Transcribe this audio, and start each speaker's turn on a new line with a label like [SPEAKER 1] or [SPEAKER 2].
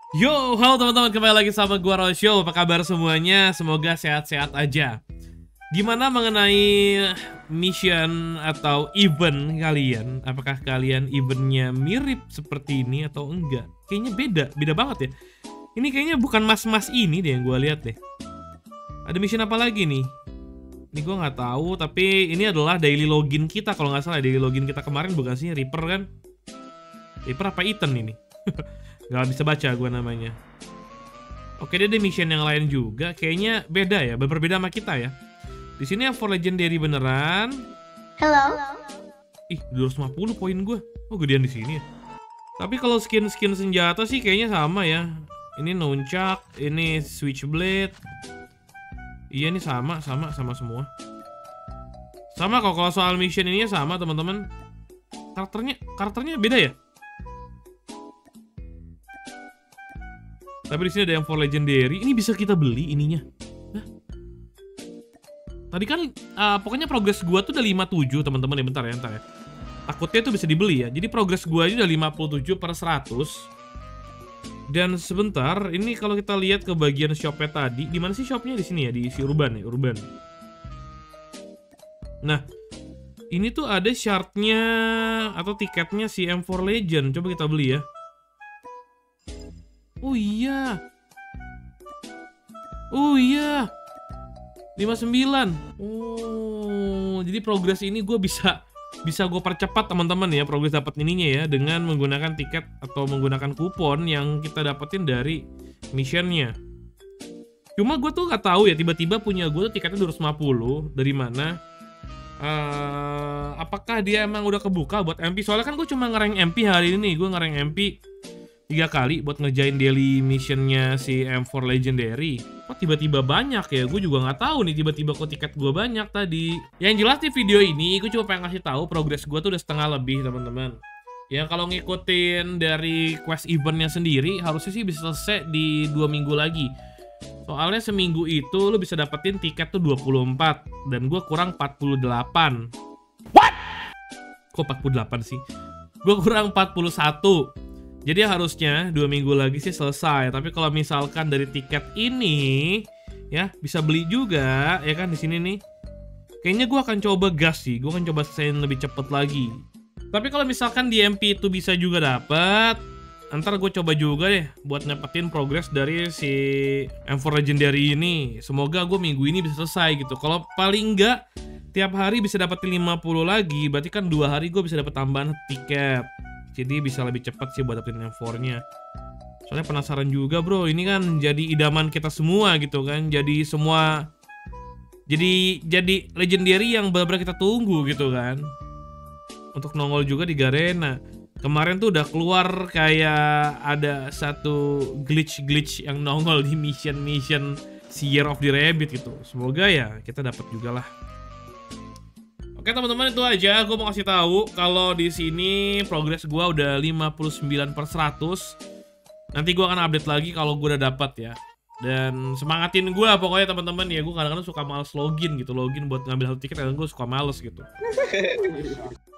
[SPEAKER 1] Yo, halo teman-teman, kembali lagi sama gua Rosyo. Apa kabar semuanya? Semoga sehat-sehat aja. Gimana mengenai mission atau event kalian? Apakah kalian eventnya mirip seperti ini atau enggak? Kayaknya beda banget ya. Ini kayaknya bukan mas-mas ini deh yang gua lihat deh. Ada mission apa lagi nih? Ini gua nggak tahu, tapi ini adalah daily login kita kalau nggak salah. Daily login kita kemarin bukan sih Reaper kan? Reaper apa Ethan ini? Gak bisa baca gue namanya. Oke, dia ada mission yang lain juga. Kayaknya beda ya, berbeda sama kita ya. Di sini yang for legendary beneran.
[SPEAKER 2] Hello.
[SPEAKER 1] Ih, 250 poin gue. Oh, gedean di sini ya. Tapi kalau skin-skin senjata sih kayaknya sama ya. Ini nunchak, ini switchblade. Iya, ini sama semua. Sama kok, kalau soal mission ininya sama, teman-teman. Karakternya beda ya? Tapi di sini ada yang for legendary. Ini bisa kita beli ininya. Hah? Tadi kan pokoknya progres gua tuh udah 57, teman-teman ya. Bentar ya. Takutnya itu bisa dibeli ya. Jadi progres gua aja udah 57/100. Dan sebentar, ini kalau kita lihat ke bagian shopnya tadi, di mana sih shopnya? Di sini ya, di si Urban ya, Urban. Nah, ini tuh ada shardnya atau tiketnya si M4 Legend. Coba kita beli ya. Oh iya. 59. Oh, jadi progres ini gue bisa gue percepat teman-teman ya, progres dapat ininya ya, dengan menggunakan tiket atau menggunakan kupon yang kita dapetin dari missionnya. Cuma gue tuh nggak tahu ya, tiba-tiba punya gue tuh tiketnya 250 dari mana? Apakah dia emang udah kebuka buat MP? Soalnya kan gue cuma ngerank MP hari ini. Gue ngerank MP 3 kali buat ngejain daily missionnya si M4 Legendary. Kok tiba-tiba banyak ya? Gue juga nggak tahu nih, tiba-tiba kok tiket gue banyak tadi. Yang jelas di video ini gue cuma pengen ngasih tahu progres gue tuh udah setengah lebih, teman-teman. Ya kalau ngikutin dari quest eventnya sendiri, harusnya sih bisa selesai di 2 minggu lagi. Soalnya seminggu itu lo bisa dapetin tiket tuh 24 dan gue kurang 48. What? Kok 48 sih? Gue kurang 41. Jadi harusnya 2 minggu lagi sih selesai. Tapi kalau misalkan dari tiket ini ya bisa beli juga ya kan di sini nih. Kayaknya gue akan coba gas sih. Gue akan coba selesaiin lebih cepet lagi. Tapi kalau misalkan di MP itu bisa juga dapet, ntar gue coba juga deh buat ngepetin progres dari si M4 Legendary ini. Semoga gue minggu ini bisa selesai gitu. Kalau paling enggak tiap hari bisa dapetin 50 lagi, berarti kan 2 hari gue bisa dapet tambahan tiket. Jadi bisa lebih cepat sih buat dapetin M4-nya. Soalnya penasaran juga bro, ini kan jadi idaman kita semua gitu kan. Jadi semua jadi legendary yang benar-benar kita tunggu gitu kan. Untuk nongol juga di Garena. Kemarin tuh udah keluar kayak ada satu glitch yang nongol di mission si Year of the Rabbit gitu. Semoga ya kita dapat juga lah. Oke teman-teman, itu aja gue mau kasih tahu kalau di sini progres gue udah 59/100. Nanti gue akan update lagi kalau gue udah dapat ya. Dan semangatin gue pokoknya teman-teman ya. Gue kadang-kadang suka males login gitu, login buat ngambil satu tiket, kadang gue suka males gitu.